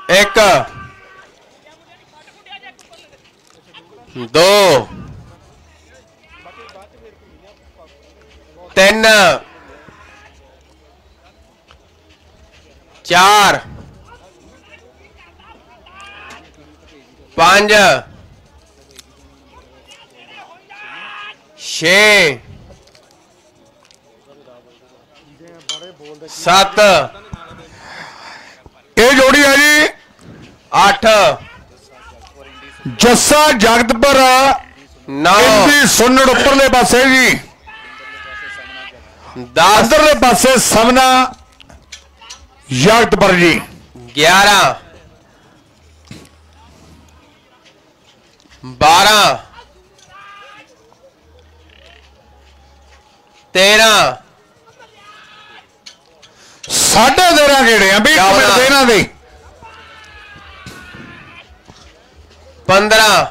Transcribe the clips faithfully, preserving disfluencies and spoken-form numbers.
एक दो तीन चार पांच छे सत ये जोड़ी है जी आठ जस्सा जगतपुर नौ सुनड़ उपरले पासे जी दस अंदरले पासे समना जगतपुर जी ग्यारह बारह तेरह साढ़े तेरह गेड़े हैं भी इन्हों दे पंद्रह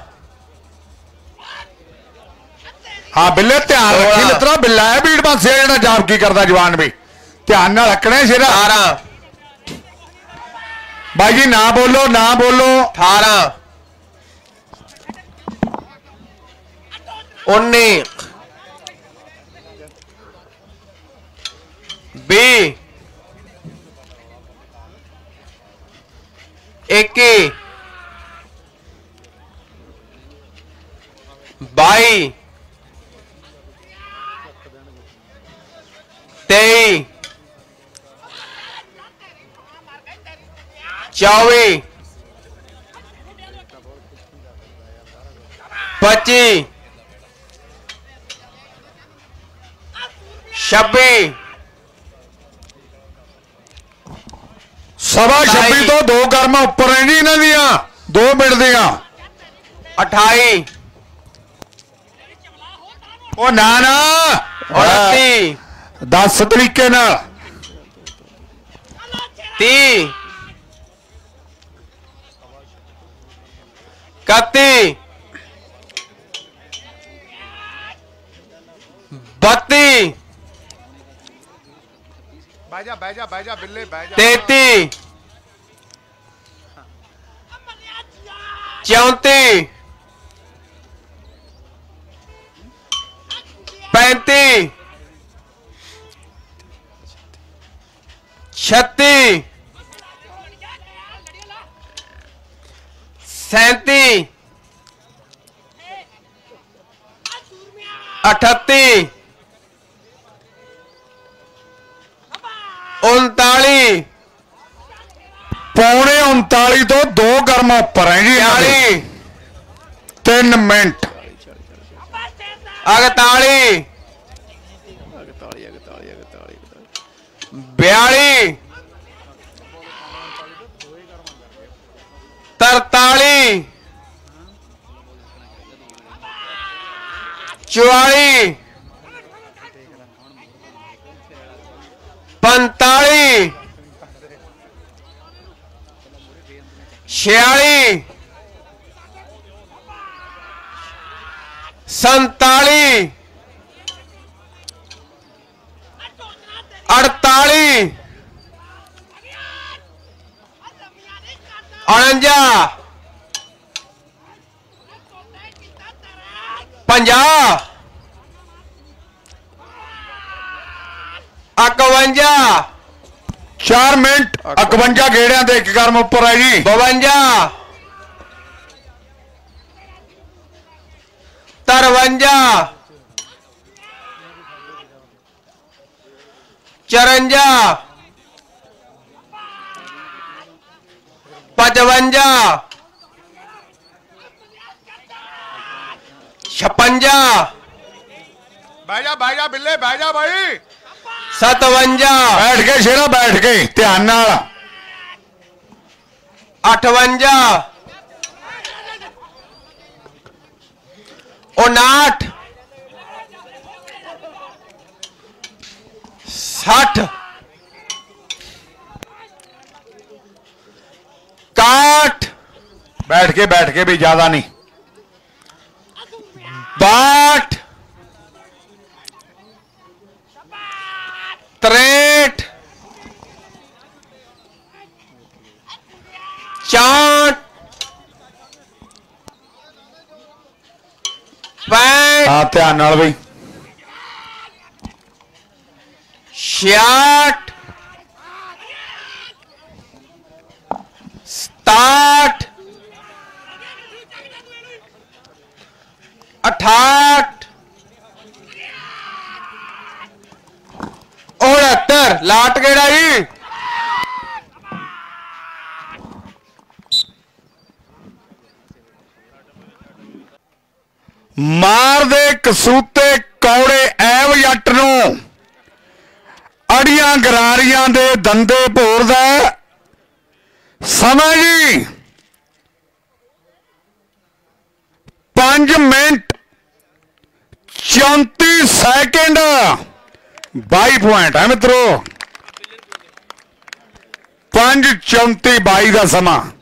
हाँ बिल्ले ध्यान रखी मित्रों बिल्ला है बीड़ पासे जो जाप की करता जवान भी ध्यान ना रखना शेरा अठारह भाई जी ना बोलो ना बोलो अठारह उन्नीस बीस इक्कीस बाईस तेईस चौबीस पच्चीस छब्बीस सवा छब्बी तो दो गर्मा उपर है जी इन्हों दिया दो मिनट दिया अठाई ओ ना ना उनती दस तरीके ना ती कत्ती बत्ती बैजा बैजा बैजा बिल्ले बैजा तैती चौंती पैंती छत्ती सैंती अठत्ती उनताली पौने उनताली तो दो गर्मा उपर है जी चाली तीन मिनट अगताली बयाली तरताली चौवाली पंताली छियाली संताली अड़ताली उनंजा पंजाह इकवंजा चार मिनट इकवंजा गेड़िया एक गर्म उपर है जी बवंजा तरवंजा चरंजा पचवंजा छप्पंजा बैजा बैजा बिल्ले बैजा भाई सतवंजा बैठ के शेरा बैठ के ध्यान नाल अठवंजा उनाठ साठ काठ बैठ के बैठ के भी ज्यादा नहीं बाट त्रेठ हाँ ध्यान नाल बई छियाठ सताठ अठाठ उनहत्तर लाट केड़ा जी मार दे कसूते कौड़े ऐव जट नूं अड़ियां गरारियां दे दंदे भोरदा समय जी पांच मिनट चौंती सैकेंड बाई पॉइंट है मित्रों पांच चौंती बाई का समा।